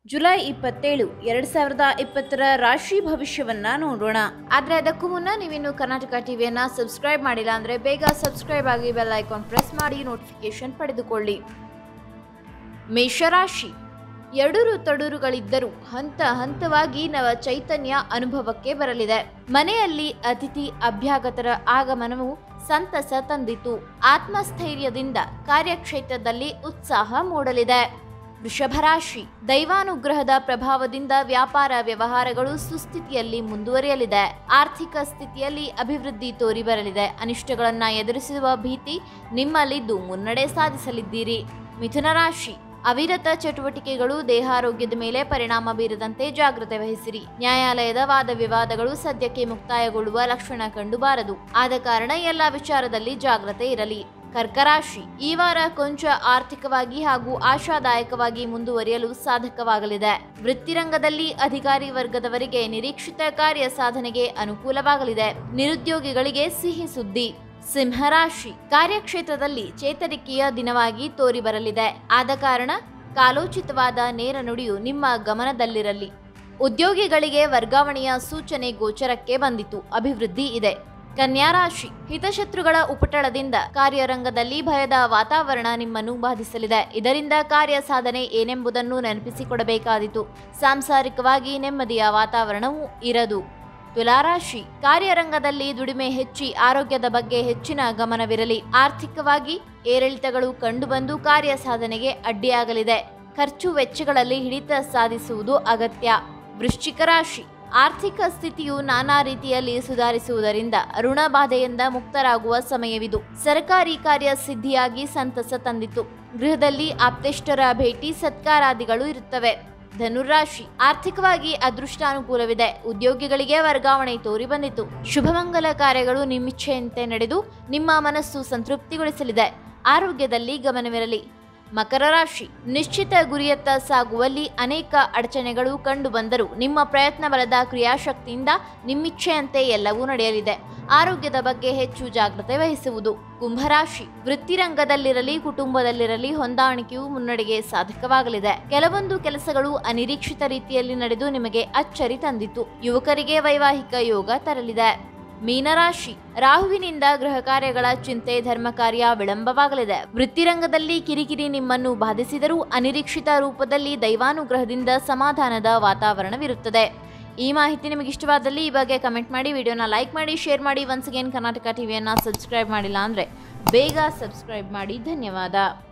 July 27, 2020 ರಾಶಿ ಭವಿಷ್ಯವನ್ನ ನೋಡೋಣ. ಆದ್ರೆ ಅದಕ್ಕೂ ಮುನ್ನ ನೀವಿನ್ನು ಕರ್ನಾಟಕ ಟಿವಿಯನ್ನ ಸಬ್ಸ್ಕ್ರೈಬ್ ಮಾಡಿಲ್ಲ ಅಂದ್ರೆ ಬೇಗ ಸಬ್ಸ್ಕ್ರೈಬ್ ಆಗಿ ಬೆಲ್ ಐಕಾನ್ ಪ್ರೆಸ್ ಮಾಡಿ ನೋಟಿಫಿಕೇಶನ್ ಪಡೆದುಕೊಳ್ಳಿ. ಮೇಷರಾಶಿ, ಎಡರು ತೊಡರುಗಳಿದ್ದರೂ ಹಂತ ಹಂತವಾಗಿ ನವ ಚೈತನ್ಯ ಅನುಭವಕ್ಕೆ ಬರಲಿದೆ. ಮನೆಯಲ್ಲಿ ಅತಿಥಿ ಅಭ್ಯಾಗತರ ಆಗಮನವು ಸಂತಸ ತಂದಿತು. ಆತ್ಮಸ್ಥೈರ್ಯದಿಂದ ಕಾರ್ಯಕ್ಷೇತ್ರದಲ್ಲಿ ಉತ್ಸಾಹ ಮೂಡಲಿದೆ. ವೃಷಭರಾಶಿ, ದೈವಾನುಗ್ರಹದ ಪ್ರಭಾವದಿಂದ ವ್ಯಾಪಾರ ವ್ಯವಹಾರಗಳು ಸುಸ್ಥಿತಿಯಲ್ಲಿ ಮುಂದುವರಿಯಲಿದೆ. ಆರ್ಥಿಕ ಸ್ಥಿತಿಯಲ್ಲಿ ಅಭಿವೃದ್ಧಿ ತೋರಿ ಬರಲಿದೆ. ಅನಿಷ್ಟಗಳನ್ನು ಎದುರಿಸುವ ಭೀತಿ ನಿಮ್ಮಲ್ಲಿದ್ದು ಮುನ್ನಡೆ ಸಾಧಿಸಲಿದ್ದೀರಿ. ಮಿಥುನ ರಾಶಿ, ಅವಿರತ ಚಟುವಟಿಕೆಗಳು ದೇಹಾರೋಗ್ಯದ ಮೇಲೆ ಪರಿಣಾಮ ಬೀರದಂತೆ ಜಾಗ್ರತೆ ವಹಿಸಿರಿ. ನ್ಯಾಯಾಲಯದ ವಾದ ವಿವಾದಗಳು ಸದ್ಯಕ್ಕೆ ಮುಕ್ತಾಯಗೊಳ್ಳುವ ಲಕ್ಷಣ ಕಂಡುಬಾರದು. ಆದ ಕಾರಣ ಎಲ್ಲ ವಿಚಾರದಲ್ಲಿ ಜಾಗ್ರತೆ ಇರಲಿ. ಕರ್ಕರಾಶಿ, ಈ ವಾರ ಕೊಂಚ ಆರ್ಥಿಕವಾಗಿ ಹಾಗೂ ಆಶಾದಾಯಕವಾಗಿ ಮುಂದುವರಿಯಲು ಸಾಧಕವಾಗಲಿದೆ. ವೃತ್ತಿರಂಗದಲ್ಲಿ ಅಧಿಕಾರಿ ವರ್ಗದವರಿಗೆ ನಿರೀಕ್ಷಿತ ಕಾರ್ಯ ಸಾಧನೆಗೆ ಅನುಕೂಲವಾಗಲಿದೆ. ನಿರುದ್ಯೋಗಿಗಳಿಗೆ ಸಿಹಿ ಸುದ್ದಿ. ಸಿಂಹರಾಶಿ, ಕಾರ್ಯಕ್ಷೇತ್ರದಲ್ಲಿ ಚೇತರಿಕೆಯ ದಿನವಾಗಿ ತೋರಿ ಬರಲಿದೆ. ಆದ ಕಾರಣ ಕಾಲೋಚಿತವಾದ ನೇರ ನುಡಿಯು ನಿಮ್ಮ ಗಮನದಲ್ಲಿರಲಿ. ಉದ್ಯೋಗಿಗಳಿಗೆ ವರ್ಗಾವಣೆಯ ಸೂಚನೆ ಗೋಚರಕ್ಕೆ ಬಂದಿತು. ಅಭಿವೃದ್ಧಿ ಇದೆ. ಕನ್ಯಾ ರಾಶಿ, ಹಿತಶತ್ರುಗಳ ಉಪಟಳದಿಂದ ಕಾರ್ಯರಂಗದಲ್ಲಿ ಭಯದ ವಾತಾವರಣ ನಿಮ್ಮನ್ನು ಬಾಧಿಸಲಿದೆ. ಇದರಿಂದ ಕಾರ್ಯ ಸಾಧನೆ ಏನೆಂಬುದನ್ನು ನೆನಪಿಸಿಕೊಡಬೇಕಾದೀತು. ಸಾಂಸಾರಿಕವಾಗಿ ನೆಮ್ಮದಿಯ ವಾತಾವರಣವೂ ಇರದು. ತುಲಾರಾಶಿ, ಕಾರ್ಯರಂಗದಲ್ಲಿ ದುಡಿಮೆ ಹೆಚ್ಚಿ ಆರೋಗ್ಯದ ಬಗ್ಗೆ ಹೆಚ್ಚಿನ ಗಮನವಿರಲಿ. ಆರ್ಥಿಕವಾಗಿ ಏರಿಳಿತಗಳು ಕಂಡುಬಂದು ಕಾರ್ಯ ಸಾಧನೆಗೆ ಅಡ್ಡಿಯಾಗಲಿದೆ. ಖರ್ಚು ವೆಚ್ಚಗಳಲ್ಲಿ ಹಿಡಿತ ಸಾಧಿಸುವುದು ಅಗತ್ಯ. ವೃಶ್ಚಿಕ ರಾಶಿ, ಆರ್ಥಿಕ ಸ್ಥಿತಿಯು ನಾನಾ ರೀತಿಯಲ್ಲಿ ಸುಧಾರಿಸುವುದರಿಂದ ಋಣ ಬಾಧೆಯಿಂದ ಮುಕ್ತರಾಗುವ ಸಮಯವಿದು. ಸರ್ಕಾರಿ ಕಾರ್ಯ ಸಿದ್ಧಿಯಾಗಿ ಸಂತಸ ತಂದಿತು. ಗೃಹದಲ್ಲಿ ಆಪ್ತೇಷ್ಟರ ಭೇಟಿ ಸತ್ಕಾರಾದಿಗಳು ಇರುತ್ತವೆ. ಧನುರಾಶಿ, ಆರ್ಥಿಕವಾಗಿ ಅದೃಷ್ಟಾನುಕೂಲವಿದೆ. ಉದ್ಯೋಗಿಗಳಿಗೆ ವರ್ಗಾವಣೆ ತೋರಿ ಬಂದಿತು. ಶುಭಮಂಗಲ ಕಾರ್ಯಗಳು ನಿಮ್ಮಿಚ್ಛೆಯಂತೆ ನಡೆದು ನಿಮ್ಮ ಮನಸ್ಸು ಸಂತೃಪ್ತಿಗೊಳಿಸಲಿದೆ. ಆರೋಗ್ಯದಲ್ಲಿ ಗಮನವಿರಲಿ. ಮಕರ ರಾಶಿ, ನಿಶ್ಚಿತ ಗುರಿಯತ್ತ ಸಾಗುವಲ್ಲಿ ಅನೇಕ ಅಡಚಣೆಗಳು ಕಂಡುಬಂದರೂ ನಿಮ್ಮ ಪ್ರಯತ್ನ ಬಲದ ಕ್ರಿಯಾಶಕ್ತಿಯಿಂದ ನಿಮ್ಮಿಚ್ಛೆಯಂತೆ ಎಲ್ಲವೂ ನಡೆಯಲಿದೆ. ಆರೋಗ್ಯದ ಬಗ್ಗೆ ಹೆಚ್ಚು ಜಾಗ್ರತೆ ವಹಿಸುವುದು. ಕುಂಭರಾಶಿ, ವೃತ್ತಿರಂಗದಲ್ಲಿರಲಿ ಕುಟುಂಬದಲ್ಲಿರಲಿ ಹೊಂದಾಣಿಕೆಯು ಮುನ್ನಡೆಗೆ ಸಾಧಕವಾಗಲಿದೆ. ಕೆಲವೊಂದು ಕೆಲಸಗಳು ಅನಿರೀಕ್ಷಿತ ರೀತಿಯಲ್ಲಿ ನಡೆದು ನಿಮಗೆ ಅಚ್ಚರಿ ತಂದಿತು. ಯುವಕರಿಗೆ ವೈವಾಹಿಕ ಯೋಗ ತರಲಿದೆ. ಮೀನರಾಶಿ, ರಾಹುವಿನಿಂದ ಗೃಹ ಕಾರ್ಯಗಳ ಚಿಂತೆ ಧರ್ಮ ಕಾರ್ಯ ವಿಳಂಬವಾಗಲಿದೆ. ವೃತ್ತಿರಂಗದಲ್ಲಿ ಕಿರಿಕಿರಿ ನಿಮ್ಮನ್ನು ಬಾಧಿಸಿದರೂ ಅನಿರೀಕ್ಷಿತ ರೂಪದಲ್ಲಿ ದೈವಾನುಗ್ರಹದಿಂದ ಸಮಾಧಾನದ ವಾತಾವರಣವಿರುತ್ತದೆ. ಈ ಮಾಹಿತಿ ನಿಮಗೆ ಇಷ್ಟವಾದಲ್ಲಿ ಈ ಬಗ್ಗೆ ಕಮೆಂಟ್ ಮಾಡಿ, ವಿಡಿಯೋನ ಲೈಕ್ ಮಾಡಿ, ಶೇರ್ ಮಾಡಿ. ಒನ್ಸ್ ಅಗೇನ್ ಕರ್ನಾಟಕ ಟಿವಿಯನ್ನು ಸಬ್ಸ್ಕ್ರೈಬ್ ಮಾಡಿಲ್ಲ ಅಂದರೆ ಬೇಗ ಸಬ್ಸ್ಕ್ರೈಬ್ ಮಾಡಿ. ಧನ್ಯವಾದ.